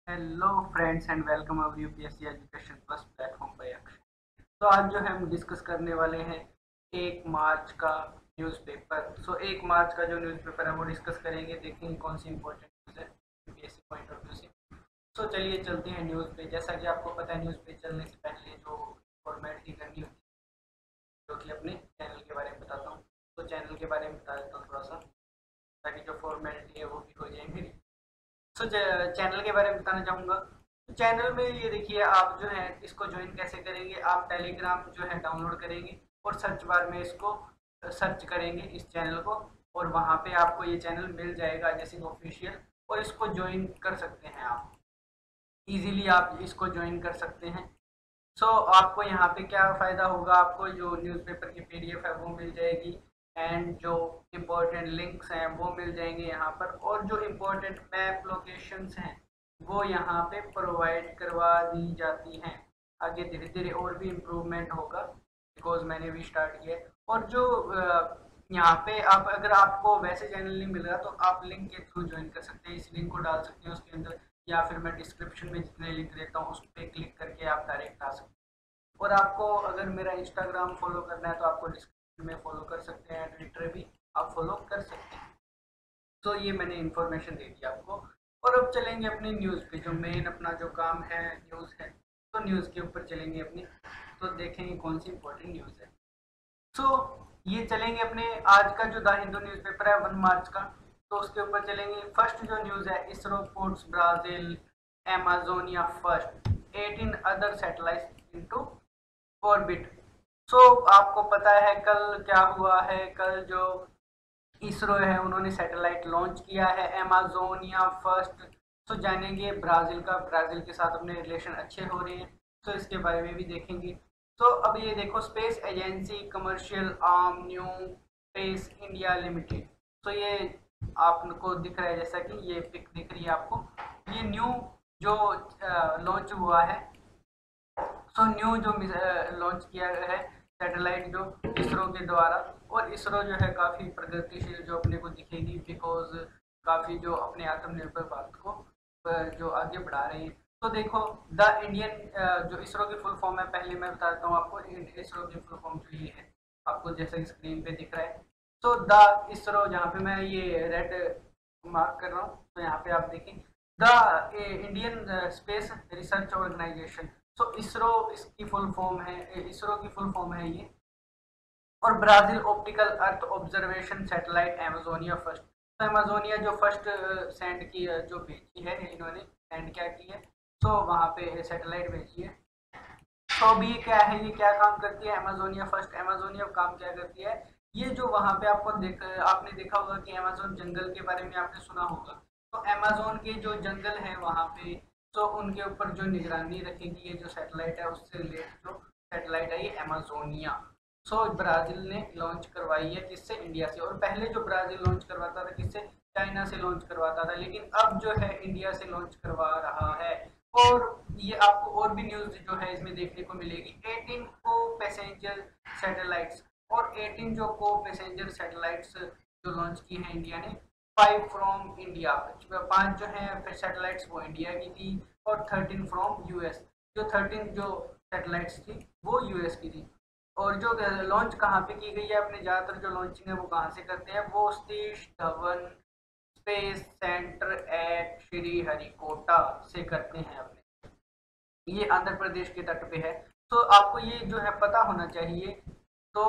Hello friends and welcome our UPSC education plus platform by Akshay. तो आज जो है हम डिस्कस करने वाले हैं 1 मार्च का न्यूज़पेपर। 1 मार्च का जो न्यूज़पेपर है वो डिस्कस करेंगे, देखेंगे कौन सी इंपॉर्टेंट न्यूज़ है यूपीएससी पॉइंट ऑफ व्यू से। चलिए चलते हैं न्यूज़ पे। जैसा कि आपको पता है, न्यूज़ पे चलने से पहले जो फॉर्मेलिटी करनी होती है, जो कि अपने चैनल के बारे में बताता हूँ। तो चैनल के बारे में बता देता हूँ थोड़ा सा, ताकि जो फॉर्मेलिटी है वो भी हो जाए मेरी। चैनल के बारे में बताना चाहूँगा। तो चैनल में ये देखिए, आप जो है इसको ज्वाइन कैसे करेंगे। आप टेलीग्राम जो है डाउनलोड करेंगे और सर्च बार में इसको सर्च करेंगे इस चैनल को, और वहाँ पे आपको ये चैनल मिल जाएगा जैसे ऑफिशियल, और इसको ज्वाइन कर सकते हैं आप इजीली। आप इसको ज्वाइन कर सकते हैं। आपको यहाँ पे क्या फ़ायदा होगा, आपको जो न्यूज़पेपर की पीडीएफ है वो मिल जाएगी, एंड जो इम्पोर्टेंट लिंक्स हैं वो मिल जाएंगे यहाँ पर, और जो इम्पोर्टेंट मैप लोकेशंस हैं वो यहाँ पे प्रोवाइड करवा दी जाती हैं। आगे धीरे धीरे और भी इम्प्रूवमेंट होगा, बिकॉज मैंने भी स्टार्ट किया है। और जो यहाँ पे आप, अगर आपको वैसे चैनल नहीं मिल रहा तो आप लिंक के थ्रू ज्वाइन कर सकते हैं। इस लिंक को डाल सकते हैं उसके अंदर, या फिर मैं डिस्क्रिप्शन में जितने लिंक देता हूँ उस पर क्लिक करके आप डायरेक्ट आ सकते हैं। और आपको अगर मेरा इंस्टाग्राम फॉलो करना है तो आपको डिस्क्रिप्शन में फॉलो कर सकते हैं, ट्विटर भी आप फॉलो कर सकते हैं। ये मैंने इन्फॉर्मेशन दे दी आपको। और अब चलेंगे अपनी न्यूज़ पे, जो मेन अपना जो काम है न्यूज़ है। न्यूज़ के ऊपर चलेंगे अपनी, तो देखेंगे कौन सी इंपॉर्टेंट न्यूज़ है। सो ये चलेंगे अपने आज का जो द हिंदू न्यूज़पेपर है 1 मार्च का, तो उसके ऊपर चलेंगे। फर्स्ट जो न्यूज़ है, ISRO puts Brazil Amazonia first 18 other satellites into orbit. आपको पता है कल क्या हुआ है। कल जो इसरो है उन्होंने सैटेलाइट लॉन्च किया है अमेजोनिया फर्स्ट। जानेंगे ब्राज़ील का, ब्राज़ील के साथ अपने रिलेशन अच्छे हो रहे हैं, इसके बारे में भी देखेंगे। अब ये देखो, space agency commercial arm New space India Limited. ये आपको दिख रहा है, जैसा कि ये पिक दिख रही है आपको, ये न्यू जो लॉन्च हुआ है। न्यू जो लॉन्च किया गया है सैटेलाइट जो इसरो के द्वारा, और इसरो जो है काफ़ी प्रगतिशील जो अपने को दिखेगी, बिकॉज काफ़ी जो अपने आत्मनिर्भर भारत को जो आगे बढ़ा रही है। देखो, द इंडियन जो इसरो की फुल फॉर्म है, पहले मैं बता देता हूँ आपको। इसरो की फुल फॉर्म जो ये है, आपको जैसा कि स्क्रीन पे दिख रहा है। द इसरो, जहाँ पे मैं ये रेड मार्क कर रहा हूँ, यहाँ पे आप देखें the Indian space research organisation. ISRO इसकी फुल फॉर्म है, इसरो की फुल फॉर्म है ये। और Brazil optical earth observation satellite Amazonia first. Amazonia जो फर्स्ट सेंड की जो भेजी है इन्होंने, सेंड क्या की है, वहाँ पे सैटेलाइट भेजी है। अभी ये क्या है, ये क्या काम करती है अमेजोनिया फर्स्ट। अमेजोनिया काम क्या करती है, ये जो वहाँ पे आपने देखा होगा कि अमेजोन जंगल के बारे में आपने सुना होगा। अमेजोन के जो जंगल है वहाँ पे, उनके ऊपर जो निगरानी रखेगी ये जो सैटेलाइट है, उससे रिलेटेड जो सैटेलाइट है ये अमेजोनिया। ब्राजील ने लॉन्च करवाई है, किससे, इंडिया से। और पहले जो ब्राजील लॉन्च करवाता था किससे, चाइना से लॉन्च करवाता था, लेकिन अब जो है इंडिया से लॉन्च करवा रहा है। और ये आपको और भी न्यूज जो है इसमें देखने को मिलेगी। 18 को पैसेंजर सैटेलाइट्स, और 18 जो को पैसेंजर सैटेलाइट्स जो लॉन्च की है इंडिया ने। 5 फ्रॉम इंडिया, 5 जो है सैटेलाइट्स वो इंडिया की थी, और 13 फ्रॉम यूएस। जो 13 जो सैटेलाइट्स थी वो यूएस की थी। और जो लॉन्च कहाँ पे की गई है, अपने ज़्यादातर जो लॉन्चिंग है वो कहाँ से करते हैं, वो Satish Dhawan space centre at Sriharikota से करते हैं अपने। ये आंध्र प्रदेश के तट पे है। आपको ये जो है पता होना चाहिए। तो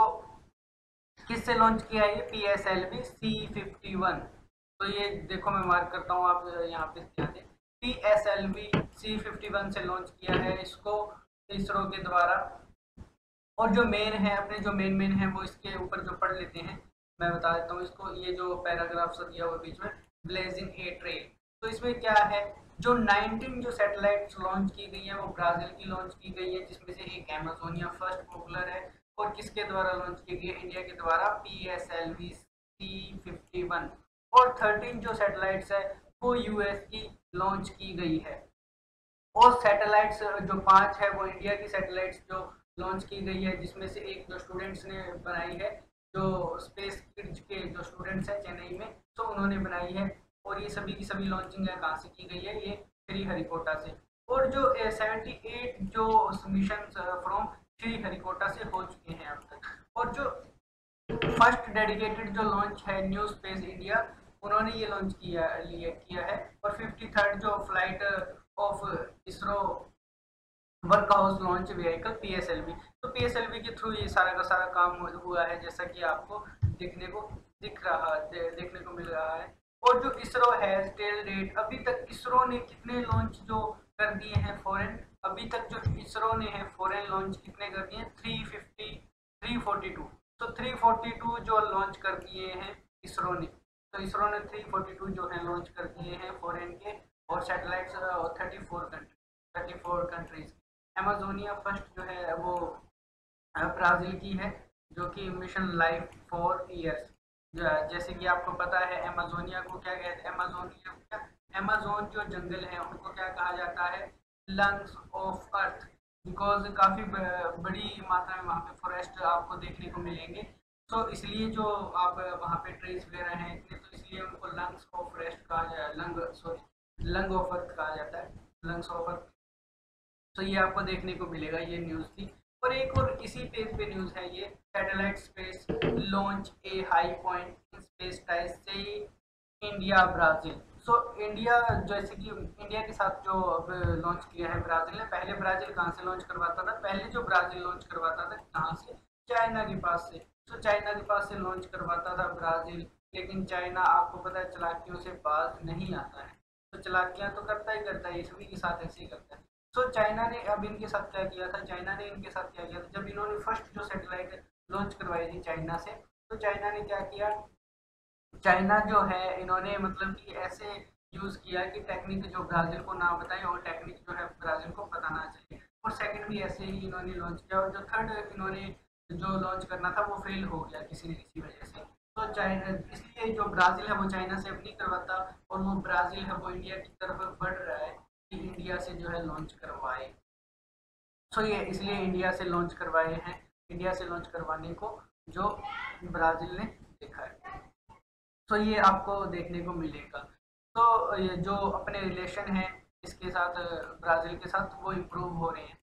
किससे लॉन्च किया है ये, PSLV C51। ये देखो मैं मार्क करता हूँ, आप यहाँ पे ध्यान दें। PSLV C51 से लॉन्च किया है इसको इसरो के द्वारा। और जो मेन है, अपने जो मेन है वो इसके ऊपर जो पढ़ लेते हैं, मैं बता देता हूँ इसको। ये जो पैराग्राफ सा दिया हुआ बीच में, ब्लेजिंग ए ट्रेल। इसमें क्या है, जो 19 जो सैटेलाइट्स लॉन्च की गई है वो ब्राजील की लॉन्च की गई है, जिसमें से एक अमेजोनिया फर्स्ट पॉपुलर है। और किसके द्वारा लॉन्च की गई है, इंडिया के द्वारा, PSLV C51। और 13 जो सैटेलाइट्स है वो यूएस की लॉन्च की गई है। और सैटेलाइट्स जो 5 है वो इंडिया की सैटेलाइट्स जो लॉन्च की गई है, जिसमें से एक जो स्टूडेंट्स ने बनाई है, जो स्पेस किड्स के जो स्टूडेंट्स हैं चेन्नई में, उन्होंने बनाई है। और ये सभी की सभी लॉन्चिंग है कहाँ से की गई है, ये श्रीहरिकोटा से, और जो 78 जो मिशन फ्रॉम श्रीहरिकोटा से हो चुके हैं अब तक। और जो फर्स्ट डेडिकेटेड जो लॉन्च है न्यू स्पेस इंडिया, उन्होंने ये लॉन्च किया है। और 53rd जो flight of ISRO work house launch vehicle PSLV, तो पीएसएलवी के थ्रू ये सारा का सारा काम हुआ है, जैसा कि आपको देखने को मिल रहा है। और जो इसरो है टेल डेट, अभी तक इसरो ने कितने लॉन्च जो कर दिए हैं फॉरेन, अभी तक जो इसरो ने है फॉरेन लॉन्च कितने कर दिए हैं, 342। तो 342 जो लॉन्च कर दिए हैं इसरो ने, तो इसरो ने 342 जो है लॉन्च कर दिए हैं फॉरेन के, और सैटेलाइट्स 34 कंट्रीज। अमेजोनिया फर्स्ट जो है वो ब्राज़ील की है, जो कि मिशन लाइफ 4 ईयर्स। जैसे कि आपको पता है अमेजोनिया को क्या कहते हैं, अमेजोन जो जंगल है उनको क्या कहा जाता है, लंग्स ऑफ अर्थ, बिकॉज काफ़ी बड़ी मात्रा में वहाँ पे फॉरेस्ट आपको देखने को मिलेंगे। तो इसलिए जो आप वहाँ पे ट्रीज वगैरह हैं इतने, तो इसलिए उनको लंग्स ऑफ फॉरेस्ट कहा जाए, लंग ऑफ अर्थ कहा जाता है, लंग्स ऑफ अर्थ। तो ये आपको देखने को मिलेगा, ये न्यूज़ थी। और एक और इसी पेज पे न्यूज़ है, ये satellite space launch a high point in space ties से इंडिया ब्राज़ील। सो इंडिया, जैसे कि इंडिया के साथ जो अब लॉन्च किया है ब्राज़ील ने, पहले ब्राज़ील कहाँ से लॉन्च करवाता था, पहले जो ब्राज़ील लॉन्च करवाता था कहाँ से, चाइना के पास से। तो चाइना के पास से लॉन्च करवाता था ब्राज़ील, लेकिन चाइना आपको पता है चालाकियों से बाज नहीं आता है, तो चालाकियाँ तो करता ही करता है, सभी के साथ ऐसे ही करता है। तो चाइना ने अब इनके साथ क्या किया था, जब इन्होंने फर्स्ट जो सैटेलाइट लॉन्च करवाई थी चाइना से, तो चाइना ने क्या किया, चाइना जो है इन्होंने मतलब कि ऐसे यूज़ किया कि टेक्निक जो ब्राज़ील को ना बताए, और टेक्निक जो है ब्राज़ील को पता ना चले। और सेकंड भी ऐसे ही इन्होंने लॉन्च किया, और जो थर्ड इन्होंने जो लॉन्च करना था वो फेल हो गया किसी न किसी वजह से। तो चाइना, इसलिए जो ब्राज़ील है वो चाइना से अब नहीं करवाता, और वो ब्राज़ील है वो इंडिया की तरफ बढ़ रहा है कि इंडिया से जो है लॉन्च करवाए। सो ये इसलिए इंडिया से लॉन्च करवाए हैं, इंडिया से लॉन्च करवाने को जो ब्राज़ील ने देखा है। तो ये आपको देखने को मिलेगा। तो ये जो अपने रिलेशन है इसके साथ, ब्राज़ील के साथ, वो इम्प्रूव हो रहे हैं,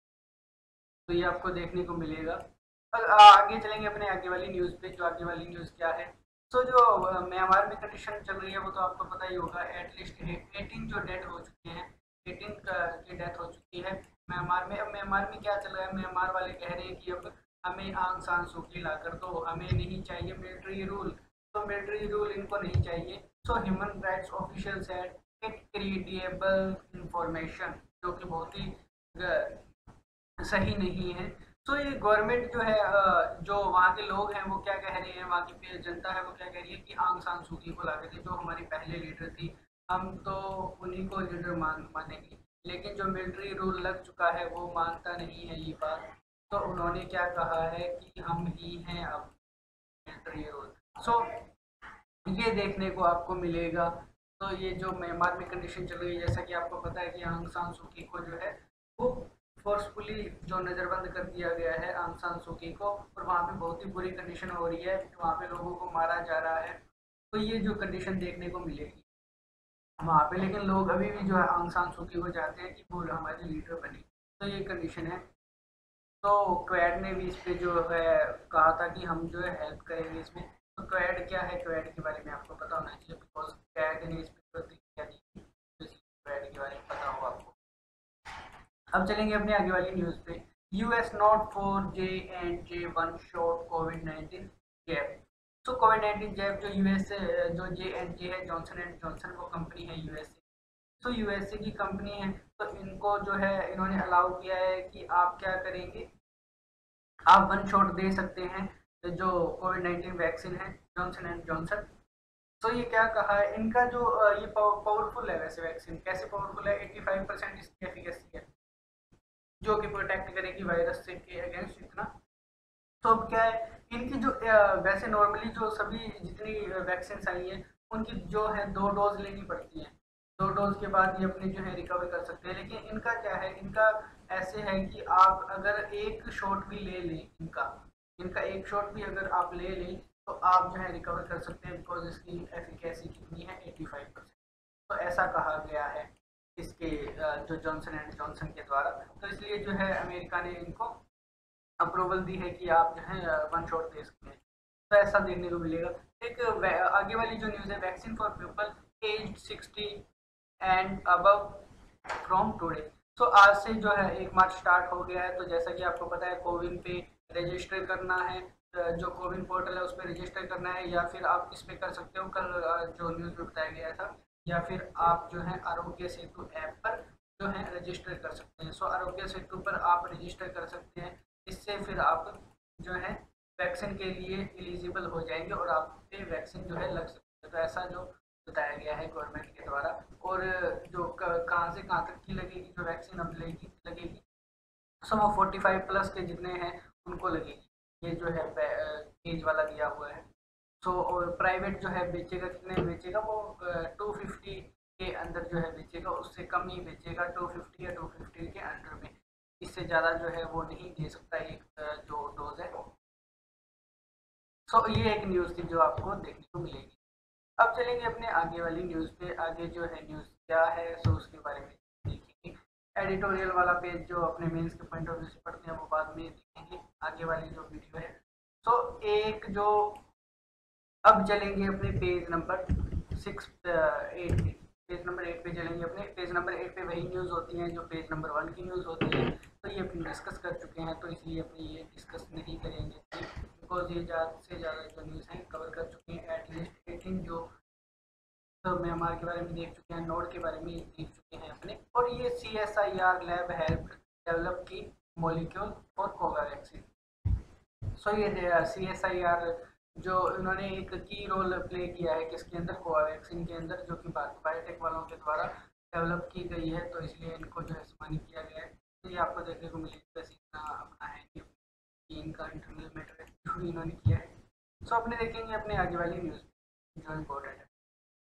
तो ये आपको देखने को मिलेगा। आगे चलेंगे अपने आगे वाली न्यूज़ पे, जो आगे वाली न्यूज़ क्या है। तो जो म्यांमार में कंडीशन चल रही है वो तो आपको पता ही होगा, एटलीस्ट 18 जो डेथ हो चुके हैं, 18 की डेथ हो चुकी है म्यांमार में। अब म्यांमार में क्या चल रहा है, म्यांमार वाले कह रहे हैं कि अब हमें आंग सान सू की ला कर दो, हमें नहीं चाहिए मिलिट्री रूल, तो मिलिट्री रूल इनको नहीं चाहिए। So human rights official said it credible information, जो कि बहुत ही सही नहीं है। तो ये गवर्नमेंट जो है, जो वहाँ के लोग हैं वो क्या कह रहे हैं, वहाँ की जनता है वो क्या कह रही है कि आंग सान सू की को ला के, जो हमारी पहले लीडर थी, हम तो उन्हीं को लीडर मानेंगे, लेकिन जो मिलिट्री रूल लग चुका है वो मानता नहीं है ये बात। तो उन्होंने क्या कहा है कि हम ही हैं अब मिलिट्री रूल। सो ये देखने को आपको मिलेगा। तो ये जो म्यांमार में कंडीशन चल रही है, जैसा कि आपको पता है कि आंग सान सू की को जो है वो फोर्सफुली जो नज़रबंद कर दिया गया है आंग सान सू की को, और वहाँ पे बहुत ही बुरी कंडीशन हो रही है, वहाँ पे लोगों को मारा जा रहा है। तो ये जो कंडीशन देखने को मिलेगी वहाँ पे, लेकिन लोग अभी भी जो है आंग सान सू की को चाहते हैं कि वो हमारी लीडर बने। तो ये कंडीशन है। तो क्वेड ने भी इस पे जो है कहा था कि हम जो है हेल्प करेंगे इसमें। तो क्वेड क्या है, क्वेड के बारे में आपको पता होना चाहिए, बिकॉज क्वेड ने इस पे प्रतिक्रिया दी थी, तो क्वेड के बारे में पता हो आपको। अब चलेंगे अपने आगे वाली न्यूज़ पे। US not for J&J one shot कोविड-19 जैब। तो कोविड-19 जैब जो यूएस से, जो J&J है, जॉनसन एंड जॉनसन, वो कंपनी है यूएस, तो यूएसए की कंपनी है, तो इनको जो है इन्होंने अलाउ किया है कि आप क्या करेंगे, आप वन शॉट दे सकते हैं जो कोविड-19 वैक्सीन है जॉनसन एंड जॉनसन। तो ये क्या कहा है इनका जो ये पावरफुल है, वैसे वैक्सीन कैसे पावरफुल है, 85% इसकी एफिकेसी है, जो कि प्रोटेक्ट करेगी वायरस से के अगेंस्ट इतना। तो अब क्या है, इनकी जो वैसे नॉर्मली जो सभी जितनी वैक्सीन आई है उनकी जो है 2 डोज लेनी पड़ती है, 2 डोज के बाद ये अपने जो है रिकवर कर सकते हैं। लेकिन इनका क्या है, इनका ऐसे है कि आप अगर एक शॉट भी ले लें, इनका एक शॉट भी अगर आप ले लें तो आप जो है रिकवर कर सकते हैं, बिकॉज इसकी एफिकेसी कितनी है, 85%। तो ऐसा कहा गया है। इसके जो जॉनसन एंड जॉनसन के द्वारा। तो इसलिए जो है अमेरिका ने इनको अप्रूवल दी है कि आप जो है वन शॉट दे सकते हैं। तो ऐसा देखने को मिलेगा। एक आगे वाली जो न्यूज़ है, vaccine for people age 60 and above from today. तो आज से जो है 1 मार्च स्टार्ट हो गया है। तो जैसा कि आपको पता है, कोविन पे रजिस्टर करना है, जो कोविन पोर्टल है उस पर रजिस्टर करना है, या फिर आप इस पे कर सकते हो, कल जो न्यूज़ में बताया गया था, या फिर आप जो है आरोग्य सेतु ऐप पर जो है रजिस्टर कर सकते हैं। सो आरोग्य सेतु पर आप रजिस्टर कर सकते हैं। इससे फिर आप जो है वैक्सीन के लिए एलिजिबल हो जाएंगे और आप पे वैक्सीन जो है लग सकती है। तो ऐसा जो बताया गया है गवर्नमेंट के द्वारा। और जो कहाँ से कहाँ तक की लगेगी जो वैक्सीन अब लगेगी, सो वो 45+ के जितने हैं उनको लगेगी। ये जो है एज वाला दिया हुआ है। सो और प्राइवेट जो है बेचेगा, कितने बेचेगा वो 250 के अंदर जो है बेचेगा, उससे कम ही बेचेगा, 250 या 250 के अंडर में। इससे ज़्यादा जो है वो नहीं दे सकता एक जो डोज है। सो ये एक न्यूज़ थी जो आपको देखने को मिलेगी। अब चलेंगे अपने आगे वाली न्यूज़ पे। आगे जो है न्यूज़ क्या है, सो उसके बारे में देखेंगे। एडिटोरियल वाला पेज जो अपने मेंस के पॉइंट ऑफ व्यू से पढ़ते हैं वो बाद में देखेंगे, आगे वाली जो वीडियो है। सो एक जो अब चलेंगे अपने पेज नंबर 8 पे। पेज नंबर 8 पे चलेंगे। अपने पेज नंबर 8 पे वही न्यूज़ होती हैं जो पेज नंबर 1 की न्यूज़ होती है। तो ये अपनी डिस्कस कर चुके हैं, तो इसलिए अपनी ये डिस्कस नहीं करेंगे, बिकॉज ये ज़्यादा से ज़्यादा जो न्यूज़ हैं कवर कर चुके हैं। एटलीस्ट 18 जो तो म्यांमार के बारे में देख चुके हैं, नोड के बारे में देख चुके हैं अपने। और ये CSIR लैब हेल्प डेवलप की मॉलिक्यूल फॉर कोवैक्सीन। सो ये CSIR जो इन्होंने एक की रोल प्ले किया है किसके अंदर, कोवैक्सीन के अंदर, जो कि बायोटेक वालों के द्वारा डेवलप की गई है। तो इसलिए इनको जो है सम्मानित किया गया है। तो ये आपको देखने को मिलेगा, बस इतना अपना है कि इनका इंटरनल मैटर है जो इन्होंने किया है। सो अपने देखेंगे अपने आगे वाली न्यूज़ जो इम्पोर्टेंट है।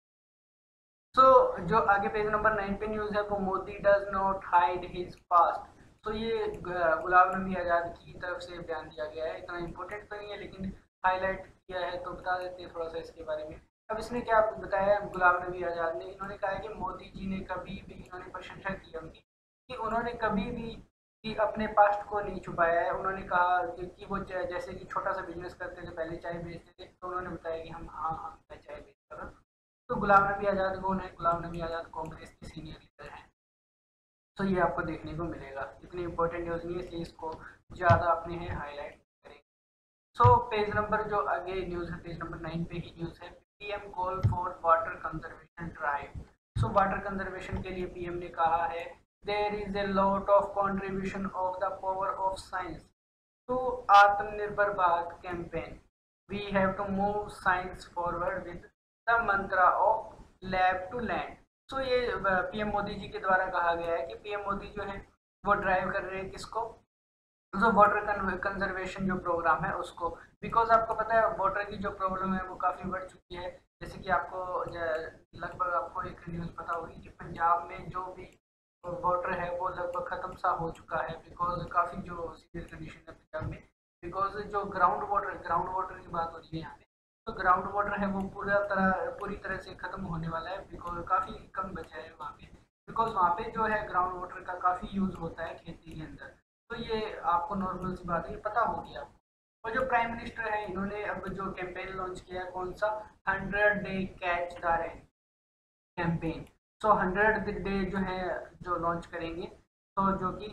सो जो आगे पेज नंबर 9 पे न्यूज़ है वो, Modi does not hide his past. तो ये गुलाम नबी आज़ाद की तरफ से बयान दिया गया है। इतना इम्पोर्टेंट तो नहीं है लेकिन हाईलाइट किया है, तो बता देते हैं थोड़ा सा इसके बारे में। अब इसने क्या बताया गुलाम नबी आज़ाद ने, इन्होंने कहा है कि मोदी जी ने कभी भी, इन्होंने प्रशंसा की है उनकी, कि उन्होंने कभी भी कि अपने पास्ट को नहीं छुपाया है। उन्होंने कहा कि वो जैसे कि छोटा सा बिजनेस करते थे, पहले चाय बेचते थे, तो उन्होंने बताया कि हाँ मैं चाय बेचता था। तो गुलाम नबी आज़ाद कौन है? गुलाम नबी आज़ाद कांग्रेस के सीनियर लीडर हैं। तो ये आपको देखने को मिलेगा। इतनी इंपॉर्टेंट न्यूज़ नहीं है इसलिए इसको ज़्यादा अपने हैं हाईलाइट करेंगे। सो पेज नंबर जो आगे न्यूज़ है, पेज नंबर 9 पे ही न्यूज़ है, PM call for water conservation drive. So water conservation के लिए पीएम ने कहा है, there is a lot of contribution of the power of science to Aatmanirbhar Bharat campaign. We have to move science forward with the mantra of lab to land. So ये PM Modi ji के द्वारा कहा गया है कि पीएम मोदी जो है वो ड्राइव कर रहे हैं किसको, जो वाटर कंजर्वेशन जो प्रोग्राम है उसको। बिकॉज आपको पता है वाटर की जो प्रॉब्लम है वो काफ़ी बढ़ चुकी है। जैसे कि आपको लगभग आपको एक न्यूज़ पता होगी कि पंजाब में जो भी वाटर है वो लगभग ख़त्म सा हो चुका है, बिकॉज काफ़ी जो सीवियर कंडीशन है पंजाब में। बिकॉज जो ग्राउंड वाटर की बात हो रही है यहाँ पे, तो ग्राउंड वाटर है वो पूरी तरह से ख़त्म होने वाला है, बिकॉज काफ़ी कम बचा है वहाँ पे। बिकॉज वहाँ पे जो है ग्राउंड वाटर का काफ़ी यूज़ होता है खेती के अंदर। तो ये आपको नॉर्मल सी बात है, ये पता होगी आपको। और जो प्राइम मिनिस्टर है इन्होंने अब जो कैंपेन लॉन्च किया है, कौन सा, 100 day catch the rain campaign. So 100 day जो है जो लॉन्च करेंगे, तो जो कि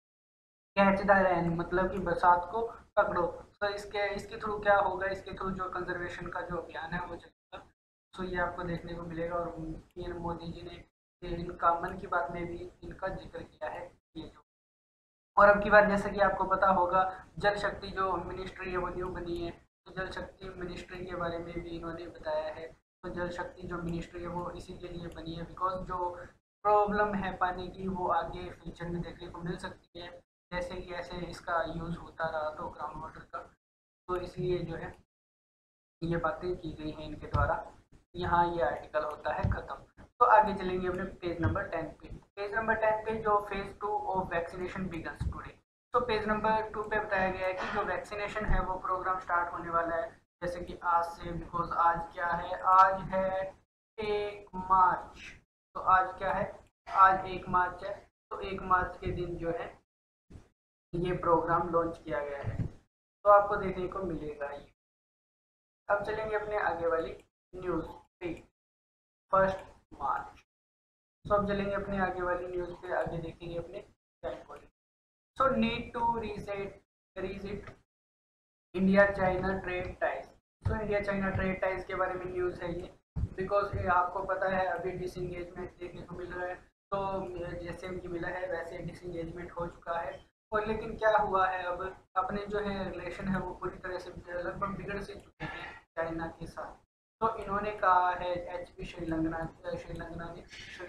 कैच द रेन मतलब कि बरसात को पकड़ो। तो इसके थ्रू क्या होगा, इसके थ्रू जो कंजर्वेशन का जो अभियान है वो चलेगा। सो ये आपको देखने को मिलेगा। और पीएम मोदी जी ने इनका मन की बात में भी इनका जिक्र किया है ये जो। और अब की बात, जैसे कि आपको पता होगा, जल शक्ति जो मिनिस्ट्री है वो न्यू बनी है। तो जल शक्ति मिनिस्ट्री के बारे में भी इन्होंने बताया है। तो जल शक्ति जो मिनिस्ट्री है वो इसी के लिए बनी है, बिकॉज जो प्रॉब्लम है पानी की वो आगे फ्यूचर में देखने को मिल सकती है, जैसे कि ऐसे इसका यूज़ होता रहा तो ग्राउंड वाटर का। तो इसलिए जो है ये बातें की गई हैं इनके द्वारा। यहाँ ये आर्टिकल होता है ख़त्म। तो आगे चलेंगे अपने पेज नंबर 10 पे। पेज नंबर 10 पे जो phase 2 of vaccination begins today. तो पेज नंबर 2 पे बताया गया है कि जो वैक्सीनेशन है वो प्रोग्राम स्टार्ट होने वाला है, जैसे कि आज से। बिकॉज आज क्या है, आज है 1 मार्च। तो आज क्या है, आज 1 मार्च है, तो 1 मार्च के दिन जो है ये प्रोग्राम लॉन्च किया गया है, तो आपको देखने को मिलेगा ये। अब चलेंगे अपने आगे वाली न्यूज़ पे, 1 मार्च। सो अब चलेंगे अपने आगे वाली न्यूज़ पे, आगे देखेंगे अपने क्या important. So need to reset India China trade ties. So India China trade ties के बारे में न्यूज़ है ये, बिकॉज आपको पता है अभी डिसंगेजमेंट देखने को मिल रहा है, तो जैसे उनकी मिला है वैसे डिसंगेजमेंट हो चुका है। और लेकिन क्या हुआ है, अब अपने जो है रिलेशन है वो पूरी तरह से लगभग बिगड़ से चुके हैं चाइना के साथ। तो इन्होंने कहा है श्रीलंगना ने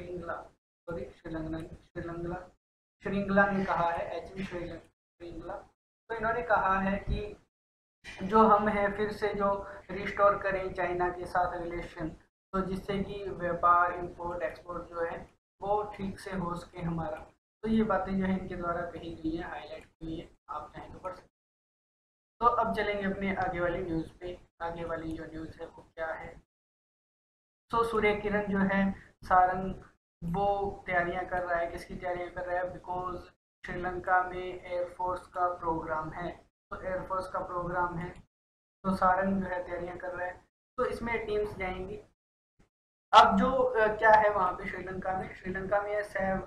श्रीलंगला ने कहा है, श्रीलंगला। तो इन्होंने कहा है कि जो हम हैं फिर से जो रिस्टोर करें चाइना के साथ रिलेशन, तो जिससे कि व्यापार इंपोर्ट एक्सपोर्ट जो है वो ठीक से हो सके हमारा। तो ये बातें जो है इनके द्वारा कही गई है, हाईलाइट की हुई है, आप चाहें तो पढ़ सकते। तो अब चलेंगे अपने आगे वाली न्यूज़ पे। आगे वाली जो न्यूज़ है वो क्या है। तो सूर्य किरण जो है सारंग वो तैयारियां कर रहा है, किसकी तैयारियां कर रहा है, बिकॉज श्रीलंका में एयरफोर्स का प्रोग्राम है। तो एयरफोर्स का प्रोग्राम है, तो सारंग जो है तैयारियां कर रहा है, तो इसमें टीम्स जाएंगी। अब जो क्या है वहाँ पे श्रीलंका में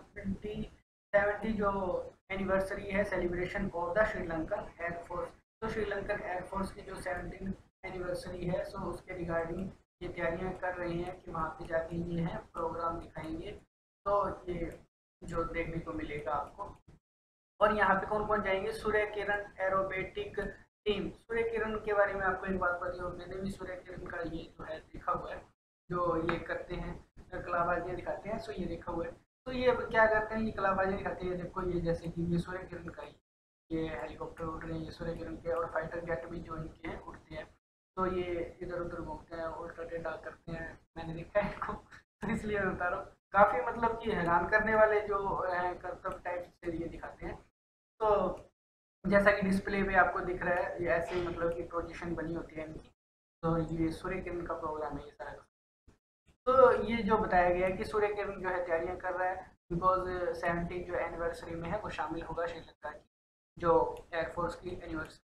70 जो एनिवर्सरी है celebration of the Sri Lankan air force. तो श्रीलंकन एयरफोर्स की जो 70 एनिवर्सरी है, सो उसके रिगार्डिंग ये तैयारियां कर रहे हैं कि वहाँ पे जाके ये है प्रोग्राम दिखाएंगे, तो ये जो देखने को मिलेगा आपको। और यहाँ पे कौन कौन जाएंगे, सूर्य किरण एरोबेटिक टीम। सूर्य किरण के बारे में आपको एक बात पता हो, मैंने भी सूर्य किरण का ये जो है देखा हुआ है, जो ये करते हैं कलाबाजियाँ दिखाते हैं, सो ये देखा हुआ है। तो ये क्या करते हैं, ये कलाबाजियाँ दिखाते हैं, देखो ये जैसे कि ये सूर्य किरण का ही ये हेलीकॉप्टर उड़ रहे हैं, ये सूर्य किरण के, और फाइटर जेट भी जो इनके हैं उड़ते हैं। तो ये इधर उधर घूमते हैं, उल्टा टेढ़ा करते हैं, मैंने देखा है इनको, तो इसलिए मैं बता रहा हूँ। काफ़ी मतलब कि हैरान करने वाले जो करतब टाइप से ये दिखाते हैं। तो जैसा कि डिस्प्ले पे आपको दिख रहा है, ये ऐसे मतलब की पोजीशन बनी होती है इनकी। तो ये सूर्य किरण का प्रोग्राम है ये सारा। तो ये जो बताया गया है कि सूर्य किरण जो है तैयारियां कर रहा है, बिकॉज 70 जो एनिवर्सरी में है वो शामिल होगा श्रीलंका की जो एयरफोर्स की एनिवर्सरी।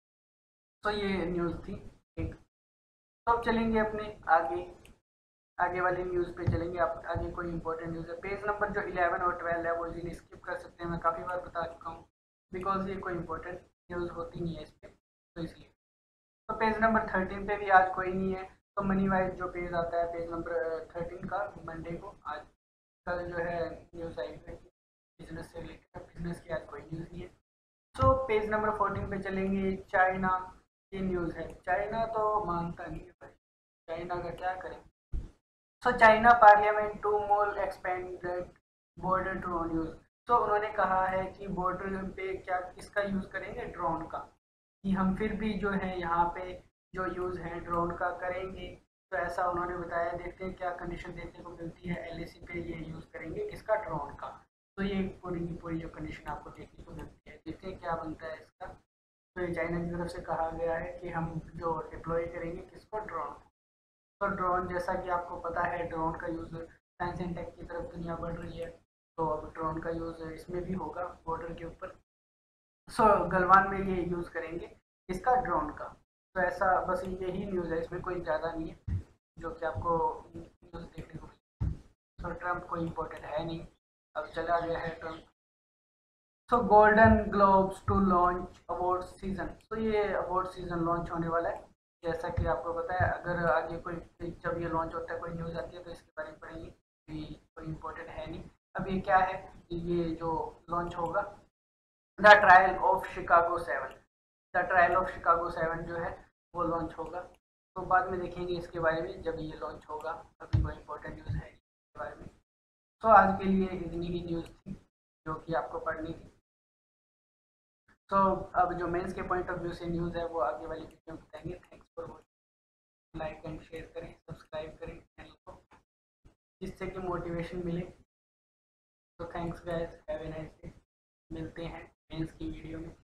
तो ये न्यूज़ थी एक। तो अब चलेंगे अपने आगे, आगे वाली न्यूज़ पे चलेंगे। आप आगे कोई इंपॉर्टेंट न्यूज़ है, पेज नंबर जो 11 और 12 है वो इजीली स्किप कर सकते हैं, मैं काफ़ी बार बता चुका हूँ, बिकॉज ये कोई इंपॉर्टेंट न्यूज़ होती नहीं है इस पर, तो इसलिए। तो पेज नंबर 13 पे भी आज कोई नहीं है, तो मनी वाइज जो पेज आता है पेज नंबर 13 का मंडे को, आज कल जो है न्यूज़ आई है बिजनेस से रिलेटेड, बिजनेस की आज कोई न्यूज़ नहीं है। सो पेज नंबर 14 पे चलेंगे, चाइना की न्यूज़ है। चाइना तो मानता नहीं है भाई, चाइना का क्या करें। So China parliament to more expanded border drone use. तो उन्होंने कहा है कि बॉर्डर पे क्या किसका यूज़ करेंगे, ड्रोन का, कि हम फिर भी जो है यहाँ पे जो यूज़ है ड्रोन का करेंगे। तो ऐसा उन्होंने बताया, देखते हैं क्या कंडीशन देखने को मिलती है, एलएसी पे ये यूज़ करेंगे किसका, ड्रोन का। तो ये पूरी की पूरी जो कंडीशन आपको देखने को मिलती है, देखते हैं क्या बनता है इसका। तो ये चाइना की तरफ से कहा गया है कि हम जो डिप्लॉय करेंगे किसको, ड्रोन। तो ड्रोन जैसा कि आपको पता है ड्रोन का यूज़ साइंस एंड टेक की तरफ दुनिया बढ़ रही है, तो अब ड्रोन का यूज़ इसमें भी होगा बॉर्डर के ऊपर। सो गलवान में ये यूज़ करेंगे इसका, ड्रोन का। तो ऐसा बस यही न्यूज़ है, इसमें कोई ज़्यादा नहीं है जो कि आपको न्यूज़ देखने को मिली। सो ट्रम्प कोई इम्पोर्टेंट है नहीं, अब चला गया है Trump. So golden globes to launch award season. तो ये अवार्ड सीजन लॉन्च होने वाला है, जैसा कि आपको पता है। अगर आगे कोई जब ये लॉन्च होता है कोई न्यूज़ आती है तो इसके बारे में पढ़ेंगे, कि कोई इम्पोर्टेंट है नहीं। अब ये क्या है, ये जो लॉन्च होगा, the trial of Chicago 7, the trial of Chicago 7 जो है वो लॉन्च होगा। तो बाद में देखेंगे इसके बारे में जब ये लॉन्च होगा, अभी कोई इंपॉर्टेंट न्यूज़ है इसके बारे में। तो आज के लिए इतनी ही न्यूज़ थी जो कि आपको पढ़नी थी। तो अब जो मेंस के पॉइंट ऑफ व्यू से न्यूज़ है वो आगे वाली वीडियो में बताएंगे। Thanks for watching, like and share करें, सब्सक्राइब करें चैनल को, जिससे कि मोटिवेशन मिले। तो thanks guys, have a nice day, मिलते हैं मेंस की वीडियो में।